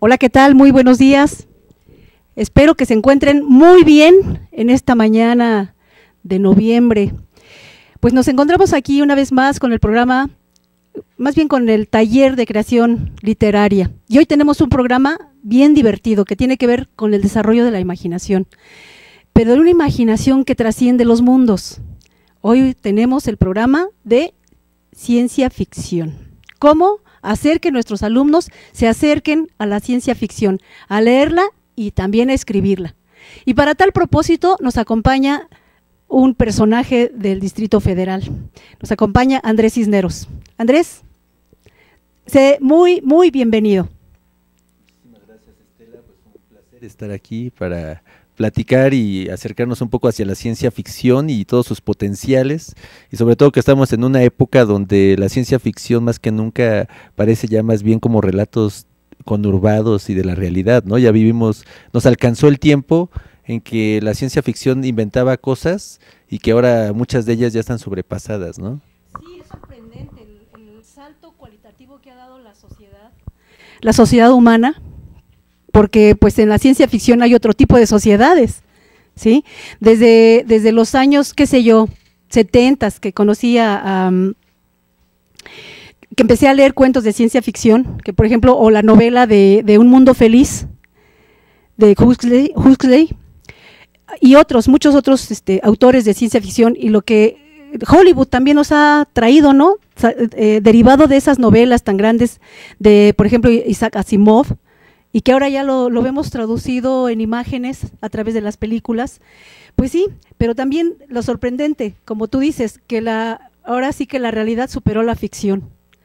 Hola, ¿qué tal? Muy buenos días. Espero que se encuentren muy bien en esta mañana de noviembre. Pues nos encontramos aquí una vez más con el programa, más bien con el taller de creación literaria. Y hoy tenemos un programa bien divertido que tiene que ver con el desarrollo de la imaginación, pero de una imaginación que trasciende los mundos. Hoy tenemos el programa de ciencia ficción. ¿Cómo hacer que nuestros alumnos se acerquen a la ciencia ficción, a leerla y también a escribirla? Y para tal propósito nos acompaña un personaje del Distrito Federal. Nos acompaña Andrés Cisneros. Andrés, sé muy bienvenido. Muchísimas gracias, Estela, pues fue un placer estar aquí para platicar y acercarnos un poco hacia la ciencia ficción y todos sus potenciales, y sobre todo que estamos en una época donde la ciencia ficción más que nunca parece ya más bien como relatos conurbados y de la realidad, ¿no? Ya vivimos, nos alcanzó el tiempo en que la ciencia ficción inventaba cosas y que ahora muchas de ellas ya están sobrepasadas, ¿no? Sí, es sorprendente el salto cualitativo que ha dado la sociedad humana, porque pues en la ciencia ficción hay otro tipo de sociedades, ¿sí? Desde los años, qué sé yo, 70, que conocía, que empecé a leer cuentos de ciencia ficción, que por ejemplo, o la novela de Un Mundo Feliz, de Huxley, y muchos otros autores de ciencia ficción, y lo que Hollywood también nos ha traído, ¿no? Derivado de esas novelas tan grandes de, por ejemplo, Isaac Asimov, y que ahora ya lo vemos traducido en imágenes a través de las películas. Pues sí, pero también lo sorprendente, como tú dices, que ahora sí que la realidad superó la ficción.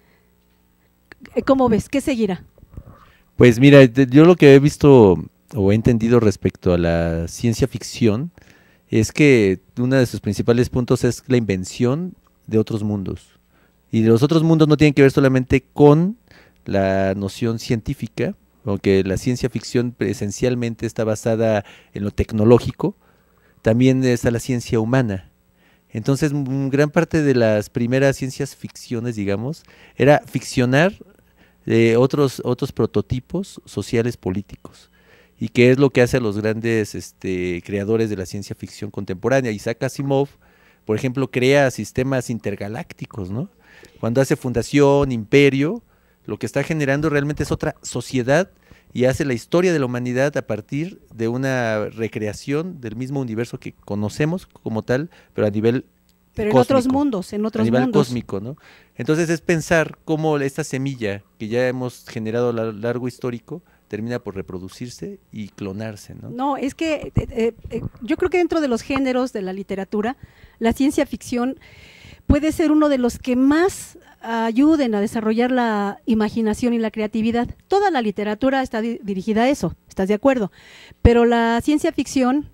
¿Cómo ves? ¿Qué seguirá? Pues mira, yo lo que he visto o he entendido respecto a la ciencia ficción es que uno de sus principales puntos es la invención de otros mundos. Y los otros mundos no tienen que ver solamente con la noción científica, aunque la ciencia ficción esencialmente está basada en lo tecnológico, también está la ciencia humana. Entonces, gran parte de las primeras ciencias ficciones, digamos, era ficcionar otros prototipos sociales políticos. ¿Y qué es lo que hace a los grandes creadores de la ciencia ficción contemporánea? Isaac Asimov, por ejemplo, crea sistemas intergalácticos, ¿no? Cuando hace Fundación, Imperio, lo que está generando realmente es otra sociedad y hace la historia de la humanidad a partir de una recreación del mismo universo que conocemos como tal, pero a nivel pero cósmico, en otros mundos, a nivel cósmico, ¿no? Entonces es pensar cómo esta semilla que ya hemos generado a lo largo histórico termina por reproducirse y clonarse, ¿no? No, es que yo creo que dentro de los géneros de la literatura, la ciencia ficción puede ser uno de los que más ayuden a desarrollar la imaginación y la creatividad. Toda la literatura está dirigida a eso, ¿estás de acuerdo? Pero la ciencia ficción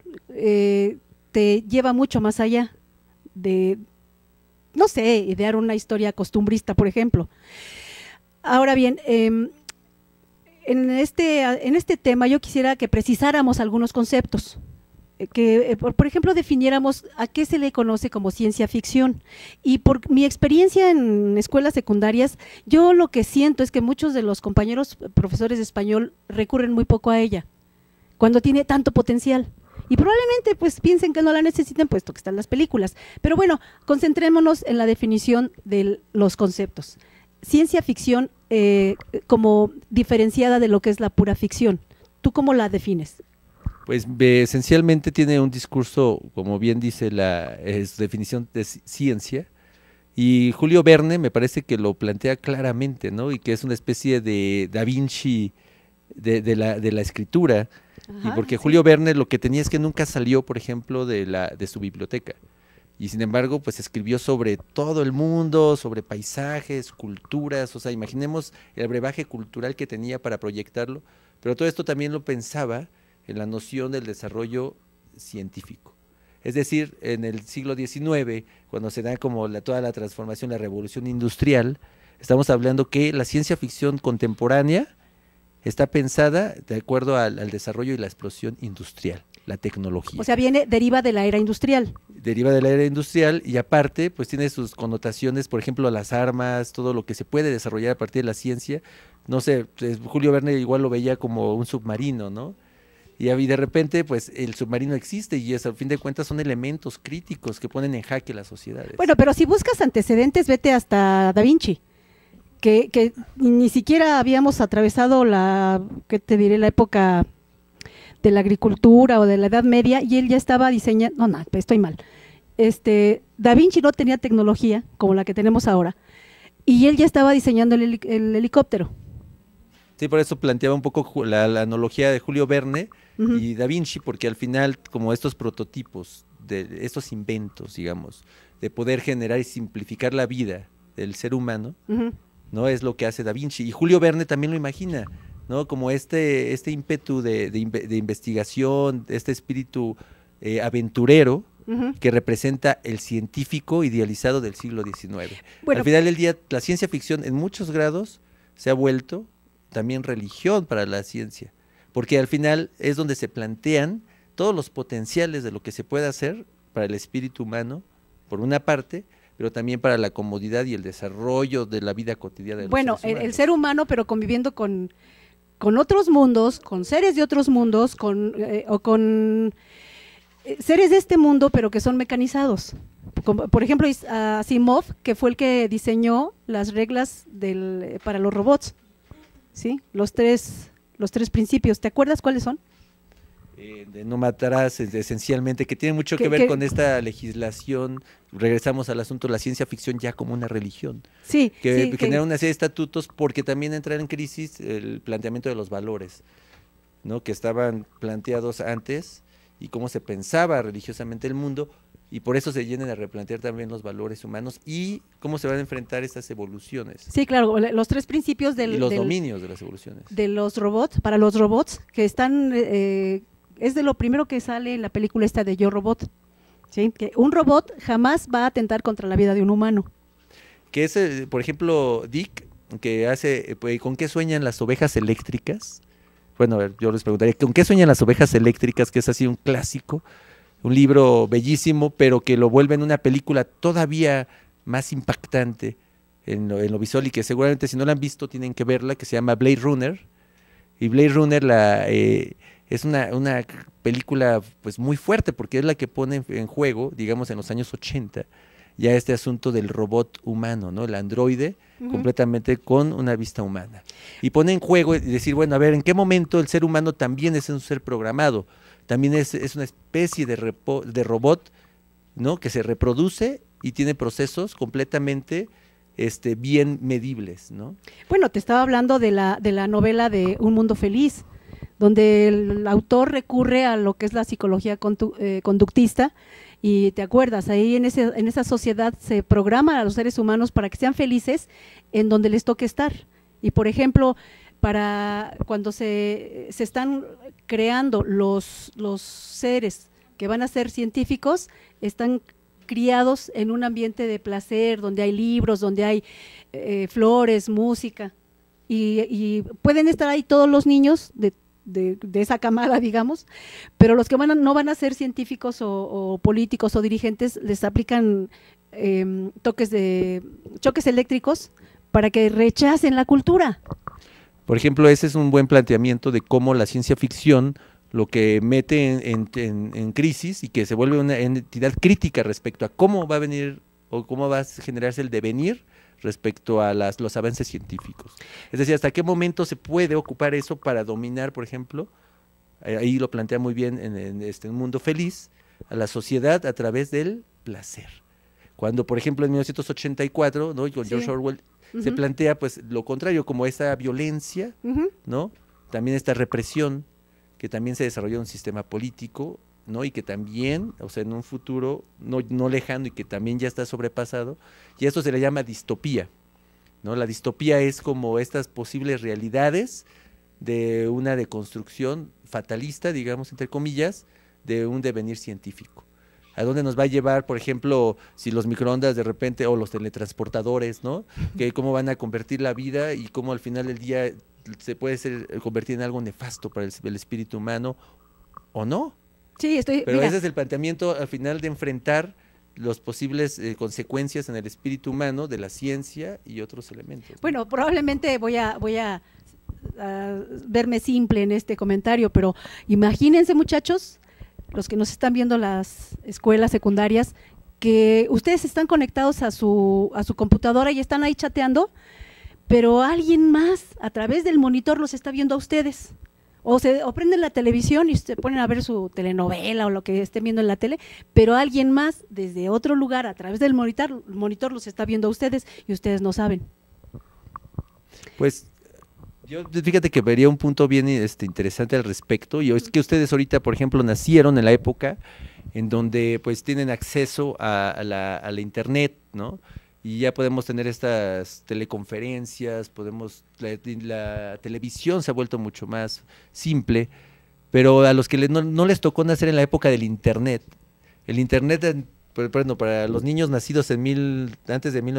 te lleva mucho más allá de, no sé, idear una historia costumbrista, por ejemplo. Ahora bien, en este tema yo quisiera que precisáramos algunos conceptos, que por ejemplo definiéramos a qué se le conoce como ciencia ficción. Y por mi experiencia en escuelas secundarias, yo lo que siento es que muchos de los compañeros profesores de español recurren muy poco a ella, cuando tiene tanto potencial. Y probablemente pues piensen que no la necesiten puesto que están las películas. Pero bueno, concentrémonos en la definición de los conceptos. Ciencia ficción como diferenciada de lo que es la pura ficción. ¿Tú cómo la defines? Pues esencialmente tiene un discurso, como bien dice su definición de ciencia, y Julio Verne me parece que lo plantea claramente, ¿no? Y que es una especie de Da Vinci de la escritura. Ajá, y porque sí. Julio Verne lo que tenía es que nunca salió, por ejemplo, de su biblioteca. Y sin embargo, pues escribió sobre todo el mundo, sobre paisajes, culturas, o sea, imaginemos el brebaje cultural que tenía para proyectarlo, pero todo esto también lo pensaba en la noción del desarrollo científico. Es decir, en el siglo XIX, cuando se da como toda la transformación, la revolución industrial, estamos hablando que la ciencia ficción contemporánea está pensada de acuerdo al desarrollo y la explosión industrial, la tecnología. O sea, deriva de la era industrial. deriva de la era industrial y aparte pues tiene sus connotaciones, por ejemplo, las armas, todo lo que se puede desarrollar a partir de la ciencia. No sé, Julio Verne igual lo veía como un submarino, ¿no? Y de repente, pues, el submarino existe y es, al fin de cuentas son elementos críticos que ponen en jaque las sociedades. Bueno, pero si buscas antecedentes, vete hasta Da Vinci, que ni siquiera habíamos atravesado ¿qué te diré? La época de la agricultura o de la Edad Media, y él ya estaba diseñando, no, estoy mal. Da Vinci no tenía tecnología como la que tenemos ahora, y él ya estaba diseñando el helicóptero. Sí, por eso planteaba un poco la analogía de Julio Verne y Da Vinci, porque al final, como estos prototipos, de estos inventos, digamos, de poder generar y simplificar la vida del ser humano, ¿no? Es lo que hace Da Vinci. Y Julio Verne también lo imagina, ¿no? Como este ímpetu de investigación, este espíritu aventurero, que representa el científico idealizado del siglo XIX. Bueno, al final del día, la ciencia ficción en muchos grados se ha vuelto también religión para la ciencia, porque al final es donde se plantean todos los potenciales de lo que se puede hacer para el espíritu humano, por una parte, pero también para la comodidad y el desarrollo de la vida cotidiana de los seres humanos. El ser humano, pero conviviendo con otros mundos, con seres de otros mundos, con seres de este mundo, pero que son mecanizados. Como, por ejemplo, Asimov, que fue el que diseñó las reglas para los robots. ¿Sí? Los tres principios, ¿te acuerdas cuáles son? De no matarás, esencialmente, que tiene mucho que ver con esta legislación. Regresamos al asunto de la ciencia ficción ya como una religión. Sí, que genera una serie de estatutos, porque también entra en crisis el planteamiento de los valores, ¿no? Que estaban planteados antes y cómo se pensaba religiosamente el mundo, y por eso se vienen a replantear también los valores humanos y cómo se van a enfrentar estas evoluciones. Sí, claro, los tres principios y los dominios de las evoluciones. De los robots, para los robots, que están, es de lo primero que sale en la película esta de Yo Robot, ¿sí? Que un robot jamás va a atentar contra la vida de un humano. Que es, por ejemplo, Dick, que hace, ¿con qué sueñan las ovejas eléctricas? Bueno, a ver, yo les preguntaría, ¿con qué sueñan las ovejas eléctricas? Que es así un clásico. Un libro bellísimo, pero que lo vuelve en una película todavía más impactante en lo visual, y que seguramente si no la han visto tienen que verla, que se llama Blade Runner. Y Blade Runner es una película pues muy fuerte, porque es la que pone en juego, digamos, en los años 80, ya este asunto del robot humano, ¿no? El androide completamente con una vista humana. Y pone en juego y decir, bueno, a ver, ¿en qué momento el ser humano también es un ser programado? También es una especie de robot, ¿no? Que se reproduce y tiene procesos completamente bien medibles, ¿no? Bueno, te estaba hablando de la novela de Un Mundo Feliz, donde el autor recurre a lo que es la psicología conductista, y te acuerdas, ahí en esa sociedad se programa a los seres humanos para que sean felices en donde les toque estar. Y por ejemplo, para cuando se están creando los seres que van a ser científicos, están criados en un ambiente de placer, donde hay libros, donde hay flores, música, y pueden estar ahí todos los niños de esa camada, digamos, pero los que no van a ser científicos o políticos o dirigentes, les aplican choques eléctricos para que rechacen la cultura. Por ejemplo, ese es un buen planteamiento de cómo la ciencia ficción lo que mete en crisis y que se vuelve una entidad crítica respecto a cómo va a venir o cómo va a generarse el devenir respecto a los avances científicos. Es decir, hasta qué momento se puede ocupar eso para dominar, por ejemplo, ahí lo plantea muy bien en Un Mundo Feliz, a la sociedad a través del placer. Cuando, por ejemplo, en 1984, ¿no? Con George Orwell, se plantea pues lo contrario, como esa violencia, ¿no? También esta represión, que también se desarrolló en un sistema político, ¿no? Y que también, o sea, en un futuro no lejano y que también ya está sobrepasado, y esto se le llama distopía, ¿no? La distopía es como estas posibles realidades de una deconstrucción fatalista, digamos, entre comillas, de un devenir científico. ¿A dónde nos va a llevar, por ejemplo, si los microondas de repente, o los teletransportadores, ¿no? Que cómo van a convertir la vida y cómo al final del día se puede convertir en algo nefasto para el espíritu humano, o no, Sí, Pero mira, ese es el planteamiento al final de enfrentar las posibles consecuencias en el espíritu humano de la ciencia y otros elementos, ¿no? bueno, probablemente voy a verme simple en este comentario, pero imagínense, muchachos, los que nos están viendo las escuelas secundarias, que ustedes están conectados a su computadora y están ahí chateando, pero alguien más a través del monitor los está viendo a ustedes. O prenden la televisión y se ponen a ver su telenovela o lo que estén viendo en la tele, pero alguien más desde otro lugar a través del monitor los está viendo a ustedes y ustedes no saben. Pues yo fíjate que vería un punto bien interesante al respecto, y es que ustedes ahorita, por ejemplo, nacieron en la época en donde pues tienen acceso a la internet, ¿no? Y ya podemos tener estas teleconferencias, la televisión se ha vuelto mucho más simple, pero a los que no les tocó nacer en la época del internet, el internet, bueno, para los niños nacidos antes de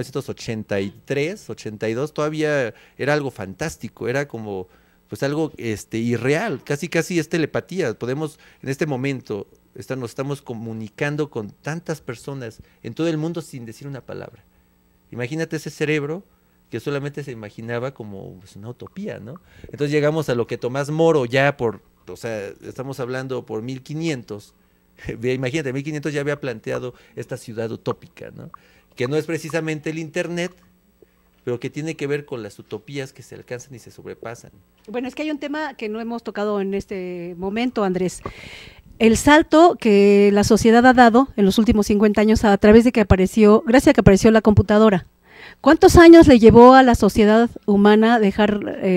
1983, 82, todavía era algo fantástico, era como pues algo irreal, casi es telepatía. Podemos en este momento nos estamos comunicando con tantas personas en todo el mundo sin decir una palabra. Imagínate ese cerebro que solamente se imaginaba como pues, una utopía, ¿no? Entonces llegamos a lo que Tomás Moro o sea, estamos hablando por 1500, imagínate, 1500 ya había planteado esta ciudad utópica, ¿no? Que no es precisamente el internet, pero que tiene que ver con las utopías que se alcanzan y se sobrepasan. Bueno, es que hay un tema que no hemos tocado en este momento, Andrés. El salto que la sociedad ha dado en los últimos 50 años a través de gracias a que apareció la computadora. ¿Cuántos años le llevó a la sociedad humana dejar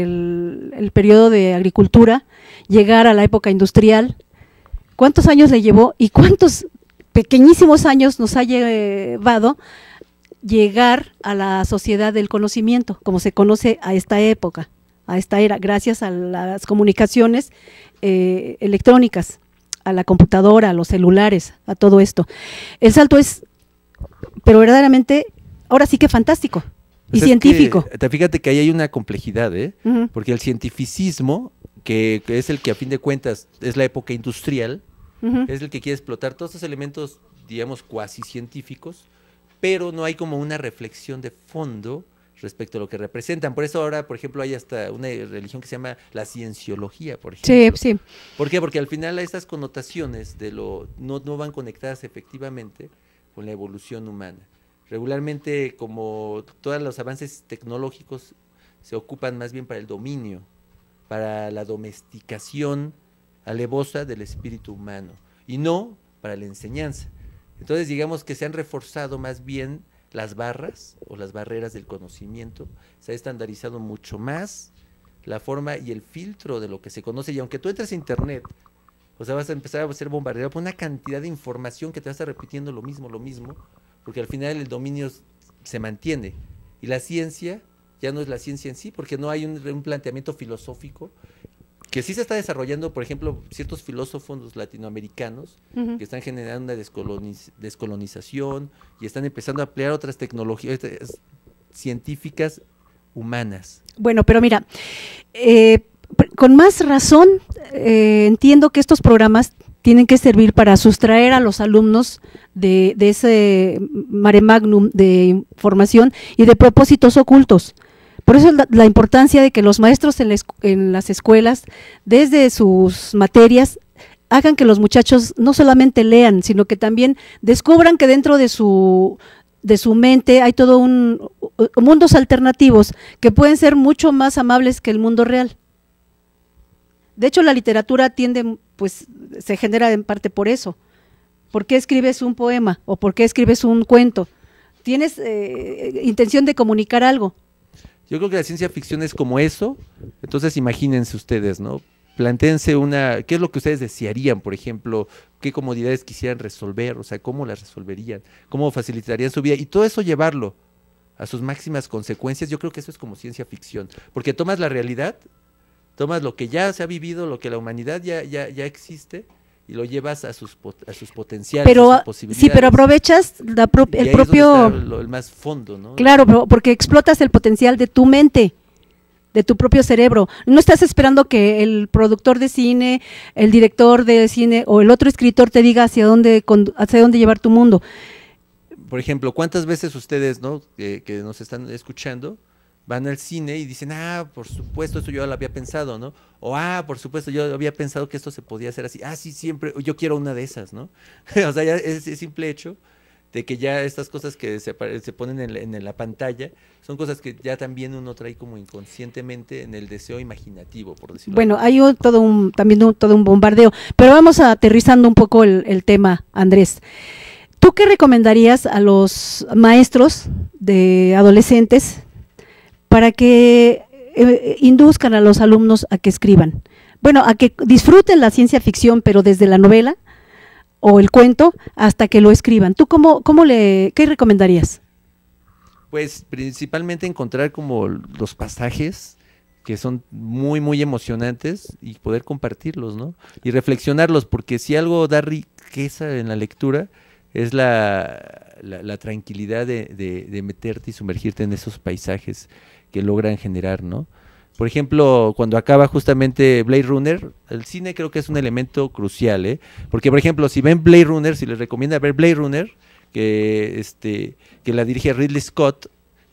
el periodo de agricultura, llegar a la época industrial? ¿Cuántos años le llevó y cuántos pequeñísimos años nos ha llevado llegar a la sociedad del conocimiento, como se conoce a esta época, a esta era, gracias a las comunicaciones electrónicas, a la computadora, a los celulares, a todo esto? El salto es, pero verdaderamente, ahora sí que fantástico y científico. Fíjate que ahí hay una complejidad, Uh-huh. Porque el cientificismo, que es el que a fin de cuentas es la época industrial, Uh-huh. es el que quiere explotar todos esos elementos, digamos, cuasi científicos, pero no hay como una reflexión de fondo respecto a lo que representan. Por eso ahora, por ejemplo, hay hasta una religión que se llama la cienciología, por ejemplo. Sí, sí. ¿Por qué? Porque al final estas connotaciones no van conectadas efectivamente con la evolución humana. Regularmente, como todos los avances tecnológicos se ocupan más bien para el dominio, para la domesticación alevosa del espíritu humano, y no para la enseñanza. Entonces, digamos que se han reforzado más bien las barras o las barreras del conocimiento, se ha estandarizado mucho más la forma y el filtro de lo que se conoce, y aunque tú entres a internet, o sea, vas a empezar a ser bombardeado por una cantidad de información que te va a estar repitiendo lo mismo, porque al final el dominio se mantiene, y la ciencia ya no es la ciencia en sí, porque no hay un planteamiento filosófico, que sí se está desarrollando, por ejemplo, ciertos filósofos latinoamericanos Uh-huh. que están generando una descolonización y están empezando a emplear otras tecnologías científicas humanas. Bueno, pero mira, con más razón entiendo que estos programas tienen que servir para sustraer a los alumnos de ese mare magnum de información y de propósitos ocultos. Por eso la importancia de que los maestros en las escuelas, desde sus materias, hagan que los muchachos no solamente lean, sino que también descubran que dentro de su mente hay todo mundos alternativos que pueden ser mucho más amables que el mundo real. De hecho, la literatura se genera en parte por eso. ¿Por qué escribes un poema o por qué escribes un cuento? ¿Tienes intención de comunicar algo? Yo creo que la ciencia ficción es como eso. Entonces imagínense ustedes, ¿no? Plantéense ¿qué es lo que ustedes desearían, por ejemplo? ¿Qué comodidades quisieran resolver? O sea, ¿cómo las resolverían? ¿Cómo facilitarían su vida? Y todo eso llevarlo a sus máximas consecuencias. Yo creo que eso es como ciencia ficción, porque tomas la realidad, tomas lo que ya se ha vivido, lo que la humanidad ya existe, y lo llevas a sus potenciales, pero, a sus posibilidades. Sí, pero aprovechas el propio... Es el más fondo, ¿no? Claro, porque explotas el potencial de tu mente, de tu propio cerebro. No estás esperando que el productor de cine, el director de cine o el otro escritor te diga hacia dónde llevar tu mundo. Por ejemplo, ¿cuántas veces ustedes, ¿no? Que nos están escuchando, van al cine y dicen, por supuesto, esto yo lo había pensado, ¿no? O, por supuesto, yo había pensado que esto se podía hacer así. Sí, siempre, yo quiero una de esas, ¿no? O sea, ya ese simple hecho de que ya estas cosas que se ponen en la pantalla son cosas que ya también uno trae como inconscientemente en el deseo imaginativo, por decirlo así. Bueno, hay todo un bombardeo, pero vamos aterrizando un poco el tema, Andrés. ¿Tú qué recomendarías a los maestros de adolescentes para que induzcan a los alumnos a que escriban? Bueno, a que disfruten la ciencia ficción, pero desde la novela o el cuento hasta que lo escriban. ¿Tú qué recomendarías? Pues principalmente encontrar como los pasajes que son muy, muy emocionantes y poder compartirlos, ¿no? Y reflexionarlos, porque si algo da riqueza en la lectura es la tranquilidad de meterte y sumergirte en esos paisajes que logran generar, ¿no? Por ejemplo, cuando acaba justamente Blade Runner, el cine creo que es un elemento crucial, ¿eh? Porque, por ejemplo, si ven Blade Runner, si les recomienda ver Blade Runner, que la dirige Ridley Scott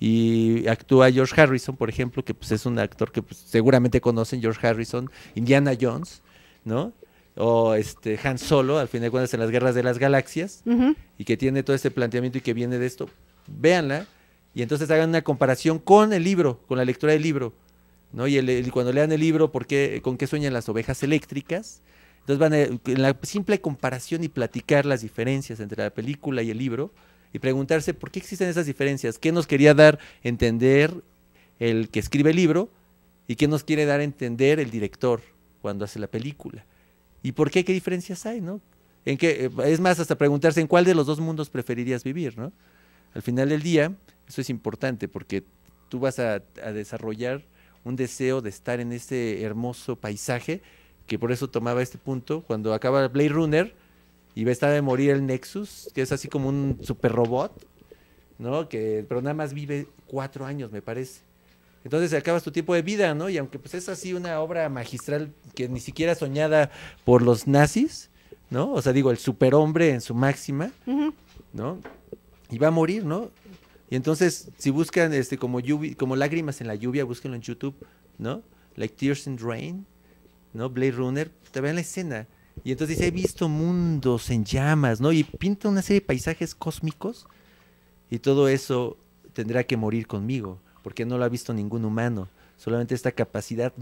y actúa George Harrison, por ejemplo, que pues es un actor que pues, seguramente conocen, George Harrison, Indiana Jones, ¿no? O Han Solo, al fin de cuentas en las Guerras de las Galaxias, y que tiene todo este planteamiento y que viene de esto, véanla, y entonces hagan una comparación con el libro, con la lectura del libro, ¿no? Y cuando lean el libro, ¿con qué sueñan las ovejas eléctricas? Entonces van en la simple comparación y platicar las diferencias entre la película y el libro, y preguntarse por qué existen esas diferencias, qué nos quería dar a entender el que escribe el libro, y qué nos quiere dar a entender el director cuando hace la película. ¿Y por qué? ¿Qué diferencias hay, no? Es más, hasta preguntarse en cuál de los dos mundos preferirías vivir, ¿no? Al final del día, eso es importante porque tú vas a desarrollar un deseo de estar en ese hermoso paisaje, que por eso tomaba este punto, cuando acaba Blade Runner y está de morir el Nexus, que es así como un super robot, ¿no? Pero nada más vive 4 años, me parece. Entonces acabas tu tiempo de vida, ¿no? Y aunque pues es así una obra magistral que ni siquiera soñada por los nazis, ¿no? O sea, digo, el superhombre en su máxima, ¿no? Y va a morir, ¿no? Y entonces, si buscan como lágrimas en la lluvia, búsquenlo en YouTube, ¿no? Like Tears in Rain, ¿no? Blade Runner, te vean la escena. Y entonces dice, he visto mundos en llamas, ¿no? Y pinta una serie de paisajes cósmicos y todo eso tendrá que morir conmigo, porque no lo ha visto ningún humano, solamente esta capacidad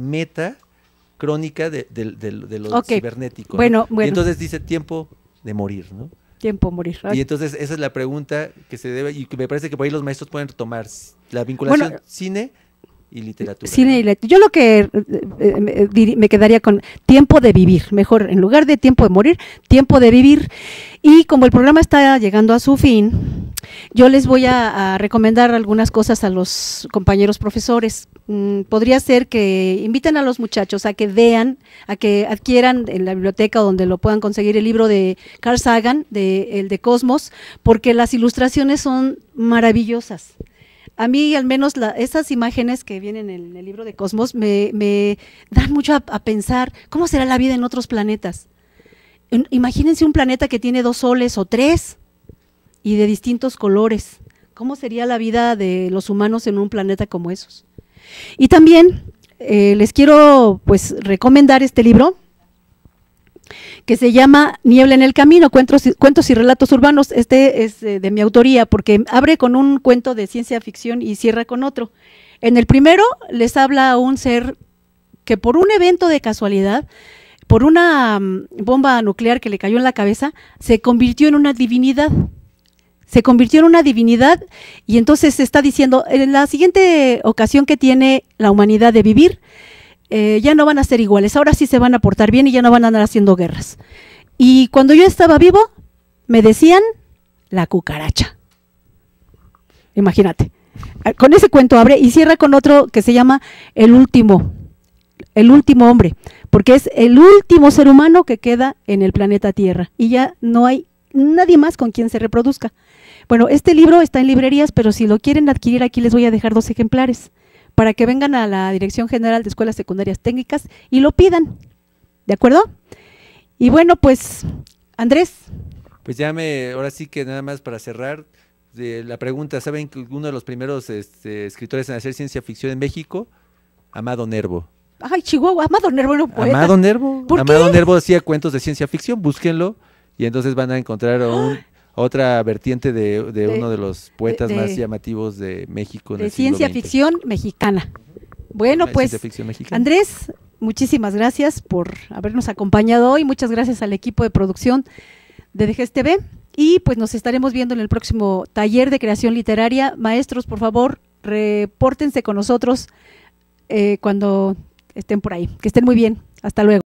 crónica de lo cibernético. Bueno, ¿no? Y entonces dice tiempo de morir, ¿no? Tiempo de morir. Y entonces esa es la pregunta que se debe, y que me parece que por ahí los maestros pueden retomar la vinculación cine y literatura. Cine y literatura. Yo lo que me quedaría con tiempo de vivir, mejor, en lugar de tiempo de morir, tiempo de vivir. Y como el programa está llegando a su fin, yo les voy a recomendar algunas cosas a los compañeros profesores. Podría ser que inviten a los muchachos a que vean, a que adquieran en la biblioteca donde lo puedan conseguir el libro de Carl Sagan, el de Cosmos, porque las ilustraciones son maravillosas. A mí al menos esas imágenes que vienen en el libro de Cosmos me dan mucho a pensar, ¿cómo será la vida en otros planetas? Imagínense un planeta que tiene 2 soles o 3 y de distintos colores. ¿Cómo sería la vida de los humanos en un planeta como esos? Y también les quiero pues recomendar este libro que se llama Niebla en el camino, cuentos y relatos urbanos. Este es de mi autoría porque abre con un cuento de ciencia ficción y cierra con otro. En el primero les habla a un ser que por un evento de casualidad, por una bomba nuclear que le cayó en la cabeza, se convirtió en una divinidad. Se convirtió en una divinidad y entonces se está diciendo, en la siguiente ocasión que tiene la humanidad de vivir, ya no van a ser iguales, ahora sí se van a portar bien y ya no van a andar haciendo guerras. Y cuando yo estaba vivo, me decían la cucaracha. Imagínate. Con ese cuento abre y cierra con otro que se llama el último hombre, porque es el último ser humano que queda en el planeta Tierra y ya no hay nadie más con quien se reproduzca. Bueno, este libro está en librerías, pero si lo quieren adquirir aquí les voy a dejar 2 ejemplares para que vengan a la Dirección General de Escuelas Secundarias Técnicas y lo pidan, ¿de acuerdo? Y bueno, pues, Andrés. Pues ahora sí que nada más para cerrar, la pregunta, ¿saben que uno de los primeros escritores en hacer ciencia ficción en México? Amado Nervo. Ay, Chihuahua, Amado Nervo era un poeta. Amado Nervo. ¿Por Amado qué? Nervo hacía cuentos de ciencia ficción, búsquenlo, y entonces van a encontrar otra vertiente de uno de los poetas más llamativos de México en de el siglo ciencia XX. ficción mexicana. Bueno, La pues, ciencia ficción mexicana. Andrés, muchísimas gracias por habernos acompañado hoy, muchas gracias al equipo de producción de DGES TV, y pues nos estaremos viendo en el próximo taller de creación literaria. Maestros, por favor, repórtense con nosotros cuando estén por ahí. Que estén muy bien. Hasta luego.